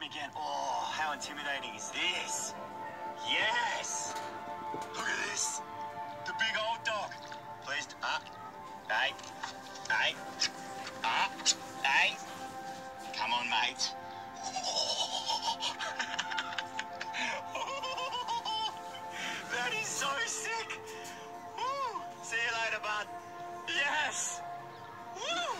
again. Oh, how intimidating is this? Yes! Look at this. The big old dog. Please, hey. Come on, mate. That is so sick. Woo. See you later, bud. Yes. Woo.